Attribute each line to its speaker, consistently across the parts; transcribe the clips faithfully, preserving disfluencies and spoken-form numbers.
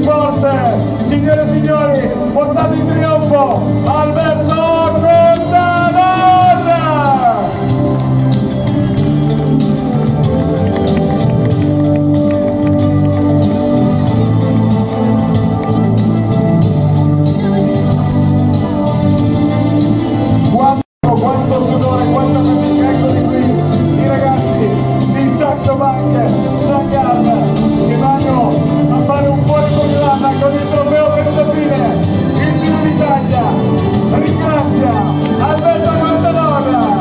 Speaker 1: forte, signore e signori, portate in trionfo Alberto Contador! Quanto sudore, quanta fatica, eccoli qui, i ragazzi di Saxo Bank San Gallen che vanno a fare un fuori collana con il trofeo senza fine. Il Giro d'Italia ringrazia Alberto Contador.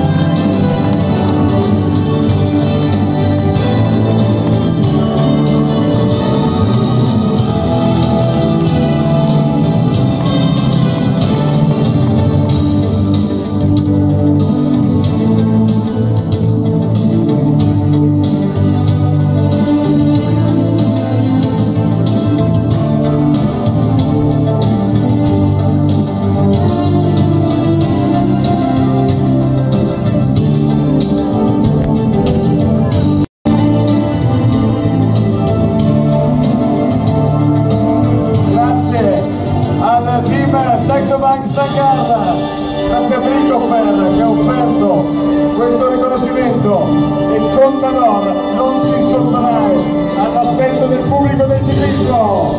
Speaker 1: Saxo Bank San Gallen, grazie a Bricofer che ha offerto questo riconoscimento, e Contador non si sottrae all'aspetto del pubblico del ciclismo.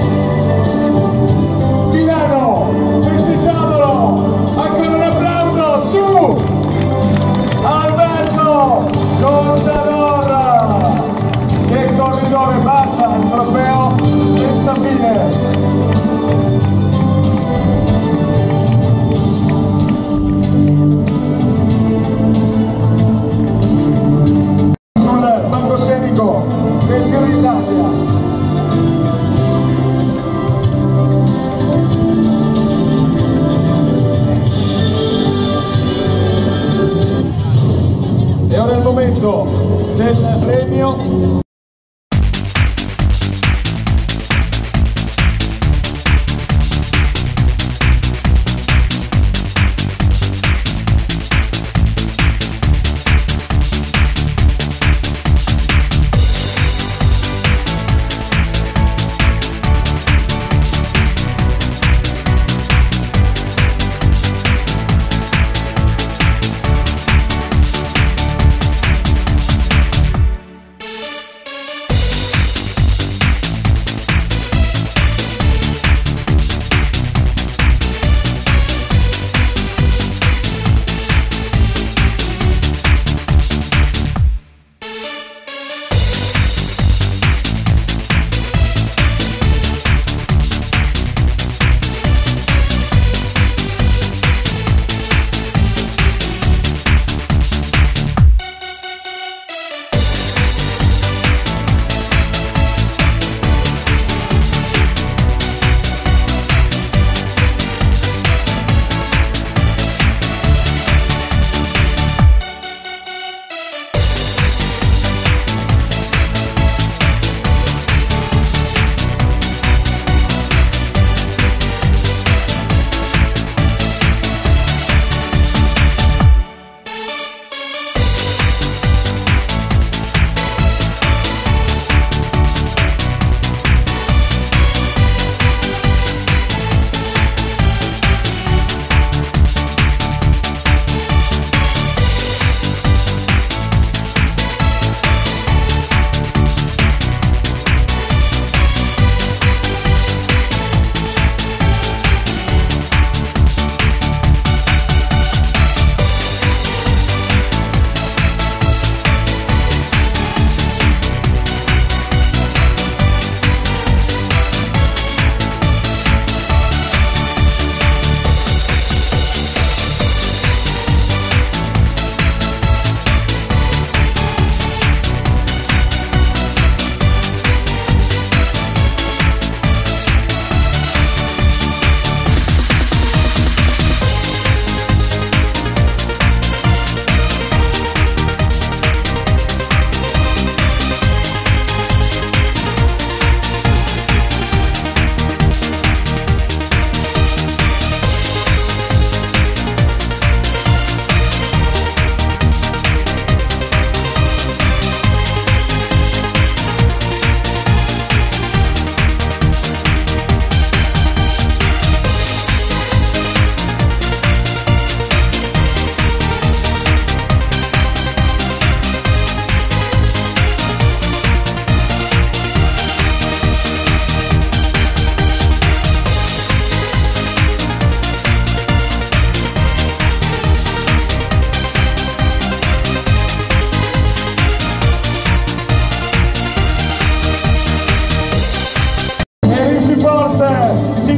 Speaker 1: Milano, festeggiamolo, ancora un applauso su Alberto Contador, che corridore bacia il trofeo senza fine. Del Giro d'Italia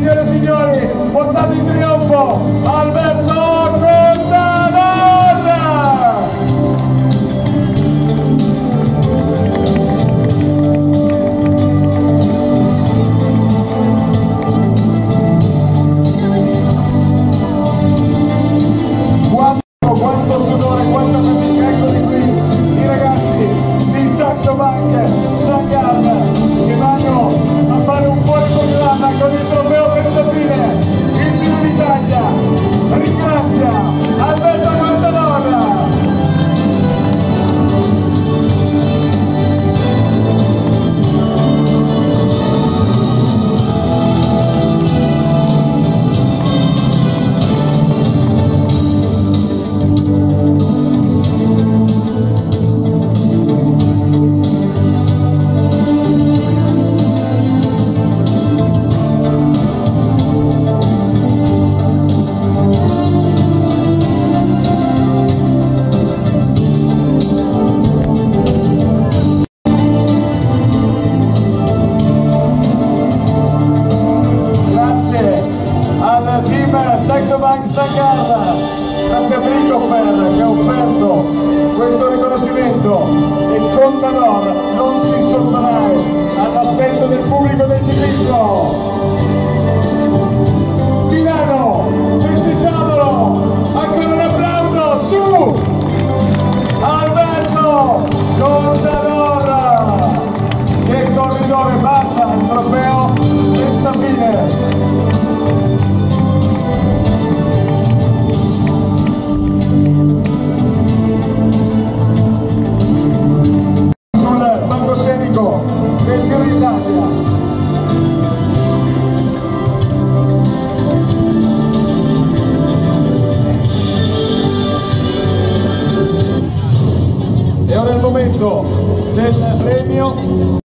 Speaker 1: Signore e signori, portate in trionfo Alberto Contador! Quanto sudore, quanta fatica, eccoli qui i ragazzi di Saxo Bank San Gallen che vanno a fare un fuori programma con il trofeo Pentafine. Il Giro d'Italia ringrazia Alberto Contador. Saxo Bank San Gallen, grazie a Bricofer che ha offerto questo riconoscimento, e Contador non si sottrae all'affetto del pubblico del ciclismo. Milano, festeggiamolo, ancora un applauso su Alberto Contador, che corridore bacia il trofeo senza fine. Del Giro d'Italia. E ora è il momento del premio